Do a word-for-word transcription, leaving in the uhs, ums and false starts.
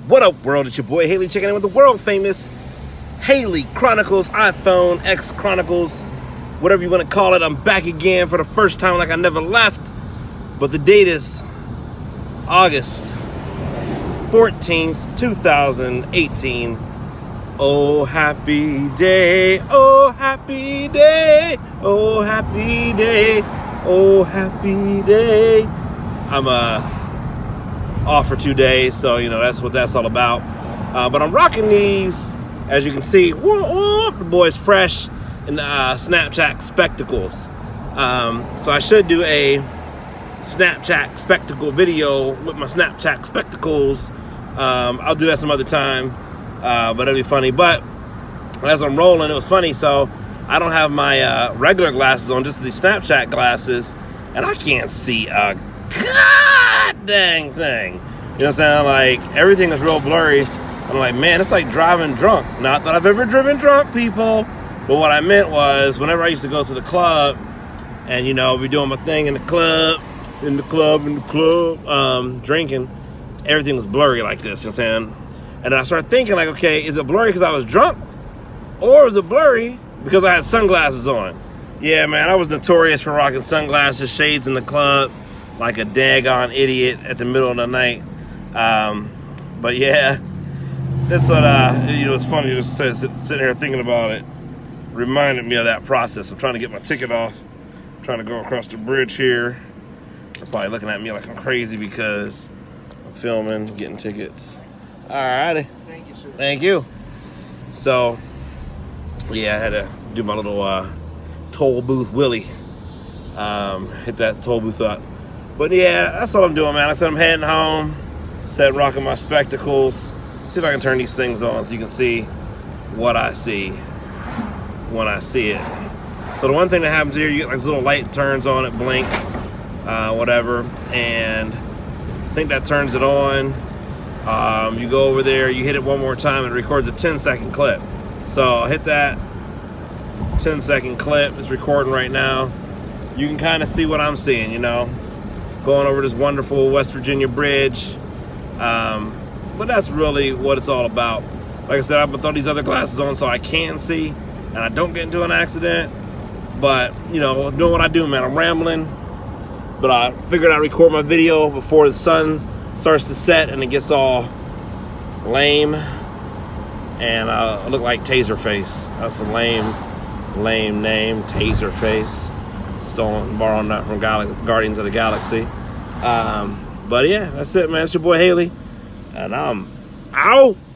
What up, world? It's your boy Haley checking in with the world famous Haley Chronicles, iPhone X Chronicles, whatever you want to call it. I'm back again for the first time like I never left. But the date is August fourteenth, two thousand eighteen. Oh, happy day, oh, happy day, oh, happy day, oh, happy day. I'm uh, off for two days, so, you know, that's what that's all about. Uh, but I'm rocking these, as you can see, whoop, whoop, the boy's fresh in the uh, Snapchat spectacles. Um, so I should do a Snapchat spectacle video with my Snapchat spectacles. Um, I'll do that some other time. Uh, but it'll be funny. But as I'm rolling, it was funny. So I don't have my uh, regular glasses on, just these Snapchat glasses, and I can't see a god dang thing. You know what I'm saying? Like, everything is real blurry. I'm like, man, it's like driving drunk. Not that I've ever driven drunk, people. But what I meant was, whenever I used to go to the club, and you know, be doing my thing in the club, in the club, in the club, um, drinking, everything was blurry like this. You know what I'm saying? And I started thinking, like, okay, is it blurry because I was drunk? Or is it blurry because I had sunglasses on? Yeah, man, I was notorious for rocking sunglasses, shades in the club, like a daggone idiot at the middle of the night. Um, but yeah, that's what, uh, you know, it's funny just sit, sit, sitting here thinking about it. Reminded me of that process. I'm trying to get my ticket off. I'm trying to go across the bridge here. They're probably looking at me like I'm crazy because I'm filming, getting tickets. Alrighty. Thank you, sir. Thank you. So, yeah, I had to do my little uh, toll booth Willie. Um, hit that toll booth up. But yeah, that's what I'm doing, man. I said I'm heading home. Said rocking my spectacles. See if I can turn these things on so you can see what I see when I see it. So the one thing that happens here, you get like this little light turns on, it blinks, uh, whatever, and I think that turns it on. Um, you go over there, you hit it one more time, and it records a ten second clip. So I'll hit that ten second clip. It's recording right now. You can kind of see what I'm seeing, you know, going over this wonderful West Virginia bridge. Um, but that's really what it's all about. Like I said, I'm gonna throw these other glasses on so I can see and I don't get into an accident. But, you know, doing what I do, man. I'm rambling, but I figured I'd record my video before the sun starts to set and it gets all lame, and uh, I look like Taserface. That's a lame, lame name, Taserface. Stolen, borrowing that from Gal Guardians of the Galaxy. Um, but yeah, that's it, man. It's your boy Haley, and I'm out.